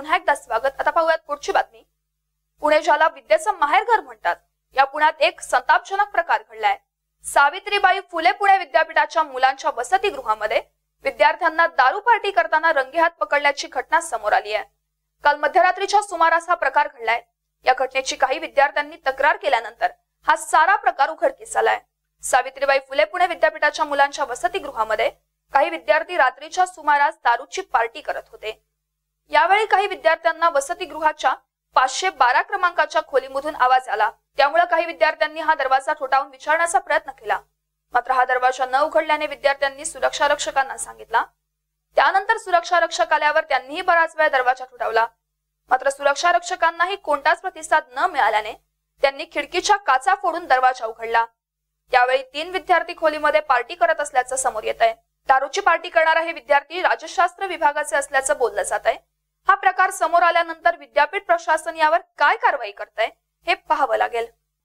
पुन्हा एकदा स्वागत। आता पाहूयात पुढची बातमी। पुणे ज्याला विद्येचं माहेरघर म्हणतात, या पुण्यात एक संतापजनक प्रकार घडलाय। सावित्रीबाई फुले पुणे विद्यापीठाच्या मुलांच्या वसतिगृहामध्ये विद्यार्थ्यांना दारू पार्टी करताना रंगेहात पकडल्याची घटना समोर आली आहे। काल मध्यरात्रीच्या सुमारास हा प्रकार घडलाय। या घटनेची काही विद्यार्थ्यांनी तक्रार केल्यानंतर हा सारा प्रकार उघडकीस आलाय। सावित्रीबाई फुले पुणे विद्यापीठाच्या मुलांच्या वसतिगृहामध्ये काही विद्यार्थी रात्रीच्या सुमारास दारूची पार्टी करत होते। यावेळी काही विद्यार्थ्यांना वसतिगृहाच्या 512 क्रमांकाच्या खोलीमधून आवाज आला, त्यामुळे काही विद्यार्थ्यांनी हा दरवाजा ठोठावून विचारण्याचा प्रयत्न केला। मात्र हा दरवाजा न उघडल्याने विद्यार्थ्यांनी सुरक्षा रक्षकांना सांगितला। त्यानंतर सुरक्षा रक्षक आल्यावर त्यांनीही बराच वेळ दरवाजा ठोठावला, मात्र सुरक्षा रक्षकांनाही कोणताच प्रतिसाद न मिळाल्याने त्यांनी खिडकीच्या काचा फोडून दरवाजा उघडला। त्यावेळी 3 विद्यार्थी खोलीमध्ये पार्टी करत असल्याचं समोर येत आहे। दारूची पार्टी करणारा हे विद्यार्थी राजशास्त्र विभागाचे असल्याचं बोललं जात आहे। हा प्रकार समोर आल्यानंतर विद्यापीठ प्रशासन यावर काय कारवाई करतंय हे पाहावं लागेल।